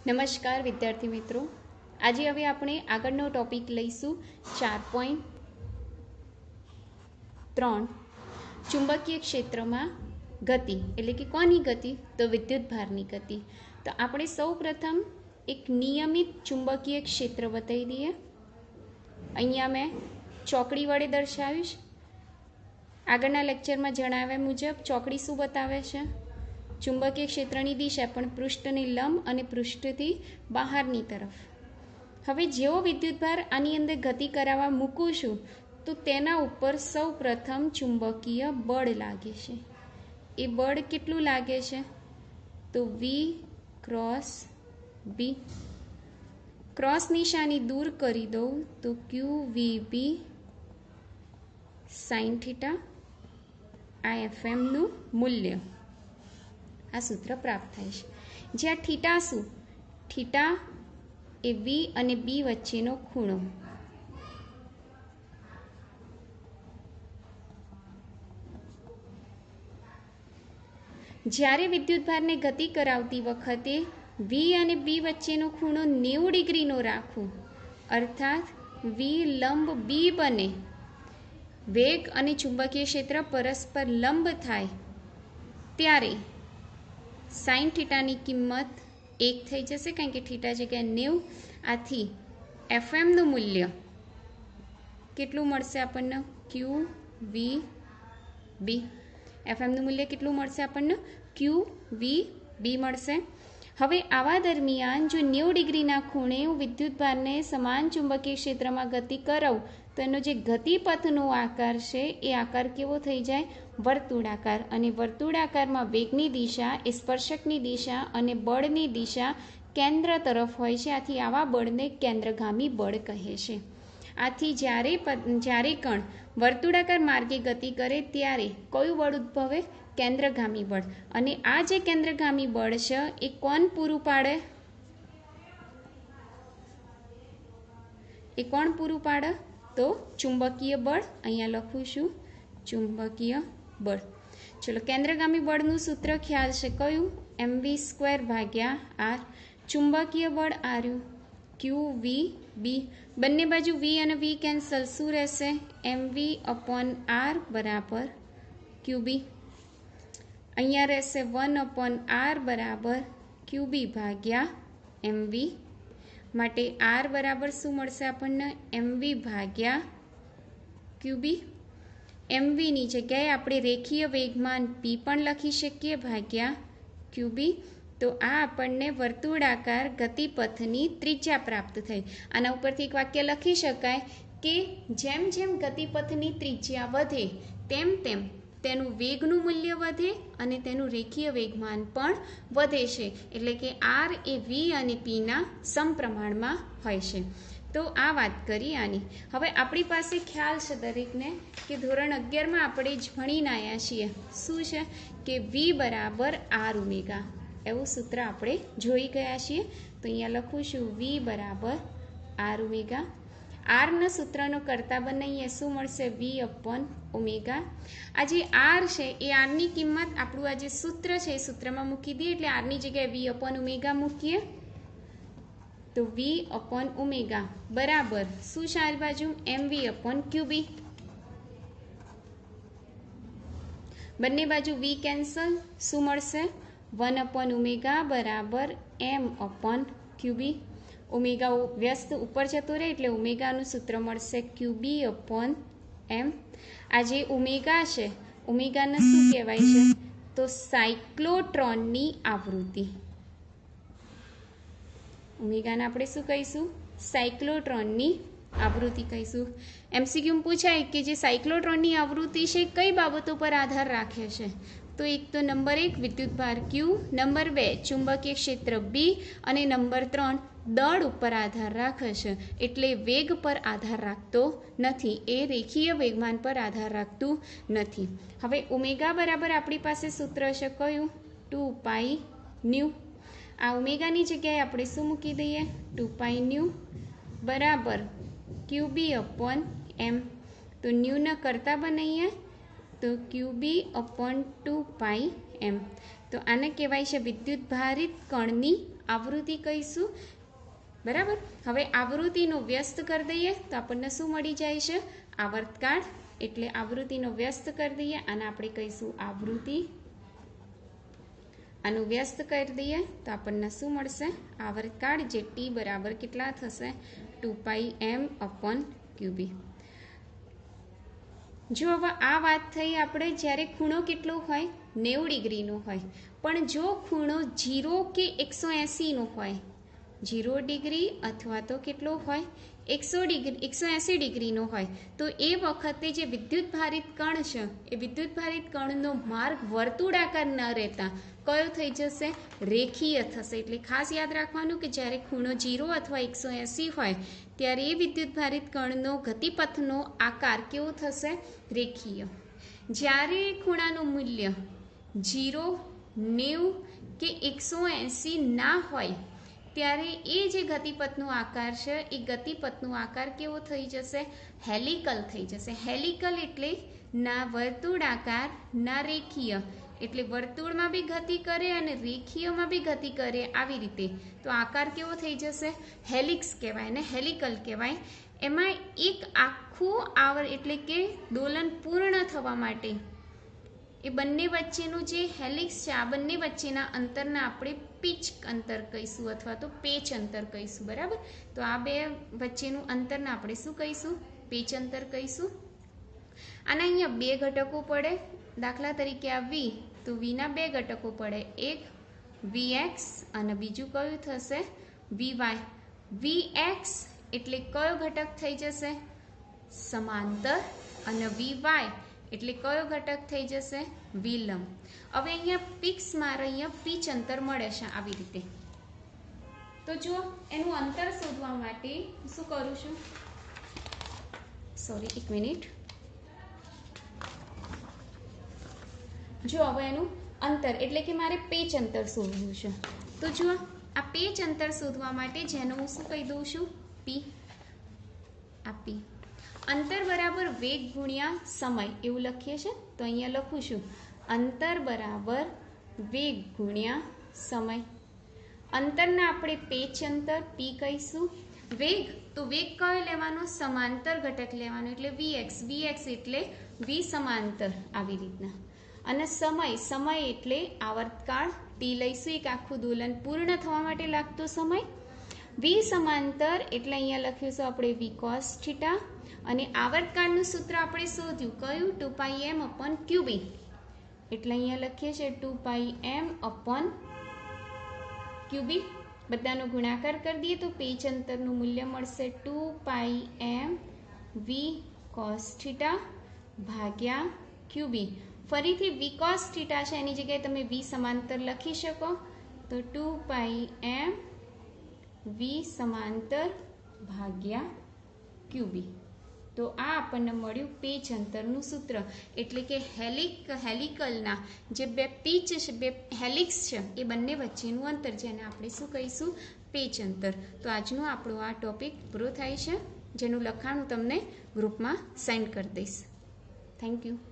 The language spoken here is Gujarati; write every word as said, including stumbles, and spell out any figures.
નમસ્કાર વિદ્યાર્થી મિત્રો, આજે હવે આપણે આગળનો ટોપિક લઈશું ચાર પોઈન્ટ ત્રણ ચુંબકીય ક્ષેત્રમાં ગતિ એટલે કે કોની ગતિ તો વિદ્યુતભારની ગતિ। તો આપણે સૌ પ્રથમ એક નિયમિત ચુંબકીય ક્ષેત્ર બતાવી દઈએ। અહીંયા મેં ચોકડી વડે દર્શાવીશ। આગળના લેક્ચરમાં જણાવ્યા મુજબ ચોકડી શું બતાવે છે? ચુંબકીય ક્ષેત્રની દિશા પણ પૃષ્ઠને લંબ અને પૃષ્ઠથી બહારની તરફ। હવે જેવો વિદ્યુતભાર આની અંદર ગતિ કરાવવા મૂકું છું તો તેના ઉપર સૌ પ્રથમ ચુંબકીય બળ લાગે છે। એ બળ કેટલું લાગે છે? તો વી ક્રોસ બી। ક્રોસ નિશાની દૂર કરી દઉં તો q v B sine theta આ એફ એમનું મૂલ્ય આ સૂત્ર પ્રાપ્ત થાય છે, જ્યાં થીટા શું? થીટા એ વી અને બી વચ્ચેનો ખૂણો। જ્યારે વિદ્યુતભારને ગતિ કરાવતી વખતે વી અને બી વચ્ચેનો ખૂણો નેવું ડિગ્રીનો રાખું, અર્થાત વી લંબ બી બને, વેગ અને ચુંબકીય ક્ષેત્ર પરસ્પર લંબ થાય, ત્યારે સાઇન થીટાની કિંમત એક થઈ જશે, કારણ કે થીટા જગ્યાએ નેવું। આથી એફ એમનું મૂલ્ય કેટલું મળશે આપણને? ક્યુ વી બી। એફ એમનું મૂલ્ય કેટલું મળશે આપણને? ક્યુ વી બી મળશે। હવે આવા દરમિયાન જો નેવું ડિગ્રીના ખૂણે હું વિદ્યુતભારને સમાન ચુંબકીય ક્ષેત્રમાં ગતિ કરાવું તો એનો જે ગતિપથનો આકાર છે એ આકાર કેવો થઈ જાય? વર્તુળાકાર। અને વર્તુળાકારમાં વેગની દિશા એ સ્પર્શકની દિશા અને બળની દિશા કેન્દ્ર તરફ હોય છે, આથી આવા બળને કેન્દ્રગામી બળ કહે છે। આથી જ્યારે જ્યારે કણ વર્તુળાકાર માર્ગે ગતિ કરે ત્યારે કયું બળ ઉદ્ભવે? કેન્દ્રગામી બળ। અને આ જે કેન્દ્રગામી બળ છે એ કોણ પૂરું પાડે? એ કોણ પૂરું પાડે? તો ચુંબકીય બળ। અહીંયા લખું છું ચુંબકીય બળ। ચલો, કેન્દ્રગામી બળનું સૂત્ર ખ્યાલ છે કયું? એમ વી સ્ક્વેર ભાગ્યા આર। ચુંબકીય બળ આર્યું ક્યુ વી બી। બંને બાજુ વી અને વી કેન્સલ, શું રહેશે? એમ વી અપોન આર બરાબર ક્યુ બી। અહીંયા રહેશે વન અપોન આર બરાબર ક્યુ બી ભાગ્યા એમ વી, માટે આર બરાબર શું મળશે આપણને? એમ વી ભાગ્યા ક્યુ બી। એમ વીની જગ્યાએ આપણે રેખીય વેગમાન પી પણ લખી શકીએ ભાગ્યા ક્યુ બી। તો આ આપણને વર્તુળાકાર ગતિપથની ત્રિજ્યા પ્રાપ્ત થઈ। આના ઉપરથી એક વાક્ય લખી શકાય કે જેમ જેમ ગતિપથની ત્રિજ્યા વધે તેમ તેમ તેનું વેગનું મૂલ્ય વધે અને તેનું રેખીય વેગમાન પણ વધે છે, એટલે કે આર એ વી અને પીના સમપ્રમાણમાં હોય છે। તો આ વાત કરી આની। હવે આપણી પાસે ખ્યાલ છે દરેકને કે ધોરણ અગિયારમાં આપણે જ ભણીને આવ્યા છીએ શું છે કે વી બરાબર આર ઓમેગા, એવું સૂત્ર આપણે જોઈ ગયા છીએ। તો અહીંયા લખું છું વી બરાબર આર ઓમેગા। આરના સૂત્રનો કરતા બનાવીએ શું મળશે? V upon omega. આ જે આર છે એ આરની કિંમત આપણું આ જે સૂત્ર છે એ સૂત્રમાં મૂકી દઈએ, એટલે આરની જગ્યાએ વી અપોન ઓમેગા મૂકીએ તો વી અપોન ઓમેગા બરાબર શું છે આ બાજુ? M v upon q B. બંને બાજુ વી કેન્સલ, શું મળશે? વન અપોન ઓમેગા બરાબર એમ અપોન ક્યુ બી। ઓમેગા વ્યસ્ત ઉપર જતો રહે એટલે ઓમેગાનું સૂત્ર મળશે ક્યુ બી અપોન એમ। આ જે ઓમેગા છે, ઓમેગાને શું કહેવાય છે? તો સાયક્લોટ્રોનની આવૃત્તિ। ઓમેગાને આપણે શું કહીશું? સાયક્લોટ્રોનની આવૃત્તિ કહીશું। એમસીક્યુમાં પૂછાય કે જે સાયક્લોટ્રોનની આવૃત્તિ છે કઈ બાબતો પર આધાર રાખે છે? તો એક તો નંબર એક વિદ્યુતભાર ક્યુ, નંબર બે ચુંબકીય ક્ષેત્ર બી અને નંબર ત્રણ દળ ઉપર આધાર રાખે છે, એટલે વેગ પર આધાર રાખતો નથી, એ રેખીય વેગમાન પર આધાર રાખતું નથી। હવે ઓમેગા બરાબર આપણી પાસે સૂત્ર છે કયું? Two pi nu. આ ઓમેગાની જગ્યાએ આપણે શું મૂકી દઈએ? ટુ પાઈ ન્યુ બરાબર ક્યુ બી અપોન એમ। તો ન્યૂને કરતા બનાવીએ તો ક્યુ બી અપોન ટુ પાઈ એમ। તો આને કહેવાય છે વિદ્યુત ભારિત કણની આવૃત્તિ કહીશું, બરાબર। હવે આવૃત્તિનો વ્યસ્ત કરી દઈએ તો આપણને શું મળી જાય છે? આવર્તકાળ। એટલે આવૃત્તિનો વ્યસ્ત કરી દઈએ, આને આપણે કહીશું આવૃત્તિ। આનું વ્યસ્ત કરી દઈએ તો આપણને શું મળશે? આવર્તકાળ, જે ટી બરાબર કેટલા થશે? Two pi m upon q B. જો હવે આ વાત થઈ આપણે જ્યારે ખૂણો કેટલો હોય? નેવું ડિગ્રીનો હોય, પણ જો ખૂણો જીરો કે એકસો એંસીનો હોય, જીરો ડિગ્રી અથવા તો કેટલો હોય? એકસો ડિગ્રી એકસો એંસી ડિગ્રીનો હોય, તો એ વખતે જે વિદ્યુત ભારિત કણ છે એ વિદ્યુત ભારિત કણનો માર્ગ વર્તુળાકાર ન રહેતા કયો થઈ જશે? રેખીય થશે। એટલે ખાસ યાદ રાખવાનું કે જ્યારે ખૂણો જીરો અથવા એકસો એંસી હોય ત્યારે એ વિદ્યુત ભારિત કણનો ગતિપથનો આકાર કેવો થશે? રેખીય। જ્યારે ખૂણાનું મૂલ્ય જીરો, નેવું કે એકસો એંસી ના હોય ત્યારે એ જે ગતિપથનો આકાર છે એ ગતિપથનો આકાર કેવો થઈ જશે? હેલિકલ થઈ જશે। હેલિકલ એટલે ના વર્તુળાકાર ના રેખીય, એટલે વર્તુળમાં બી ગતિ કરે અને રેખીયમાં બી ગતિ કરે, આવી રીતે। તો આકાર કેવો થઈ જશે? હેલિક્સ કહેવાય ને હેલિકલ કહેવાય। એમાં એક આખું આવર એટલે કે દોલન પૂર્ણ થવા માટે એ બંને વચ્ચેનું જે હેલિક્સ છે, આ બંને વચ્ચેના અંતરના આપણે પિચ અંતર કહીશું અથવા તો પેચ અંતર કહીશું, બરાબર। તો આ બે વચ્ચેનું અંતરને આપણે શું કહીશું? પેચ અંતર કહીશું। આના અહીંયા બે ઘટકો પડે, દાખલા તરીકે આ વી, તો વીના બે ઘટકો પડે, એક વી એક્સ અને બીજું કયું થશે? V Y. વી એક્સ એટલે કયો ઘટક થઈ જશે? સમાંતર, અને વી વાય એટલે કયો ઘટક થઈ જશે? વિલંબ। હવે અહીંયા પિક્સમાં અહીંયા પીચ અંતર મળે છે આવી રીતે। તો જો એનું અંતર શોધવા માટે શું કરું છું? સોરી એક મિનિટ। જો હવે એનું અંતર એટલે કે મારે પેચ અંતર શોધવું છે, તો જો આ પેચ અંતર શોધવા માટે જેને હું શું કહી દઉં છું? પી। આ પી અંતર બરાબર વેગ ગુણ્યા સમય એવું લખીએ છીએ, તો અહીંયા લખું છું અંતર બરાબર વેગ ગુણ્યા સમય। અંતરના આપણે પેચ અંતર પી કહીશું। વેગ, તો વેગ કયો લેવાનો? સમાંતર ઘટક લેવાનો, એટલે વી એક્સ। વી એક્સ એટલે વી સમાંતર, આવી રીતના। અને સમય, સમય એટલે આવર્તકાળ, ટી લઈશું, એક આખું દોલન પૂર્ણ થવા માટે લાગતો સમય। વી સમાંતર એટલે અહીંયા લખ્યું છે આપણે વી કોસ થીટા, અને આવર્તકાળનું સૂત્ર આપણે શોધ્યું કયું? ટુ પાઈ એમ અપોન ક્યુબી, એટલે અહીંયા લખીએ છીએ ટુ પાઈ એમ અપોન ક્યુબી। બધાનો ગુણાકાર કરી દઈએ તો પેચ અંતરનું મૂલ્ય મળશે two pi m v cos theta ભાગ્યા ક્યુબી। ફરીથી વી કોસ થીટા છે એની જગ્યાએ તમે વી સમાંતર લખી શકો, તો ટુ પાઈ એમ વી સમાંતર ભાગ્યા ક્યુબી। તો આ આપણને મળ્યું પેચ અંતરનું સૂત્ર, એટલે કે હેલિક હેલિકલના જે બે પીચ છે, બે હેલિક્સ છે, એ બંને વચ્ચેનું અંતર, જેને આપણે શું કહીશું? પેચ અંતર। તો આજનો આપણો આ ટોપિક પૂરો થાય છે, જેનું લખાણ હું તમને ગ્રુપમાં સેન્ડ કરી દઈશ। Thank you.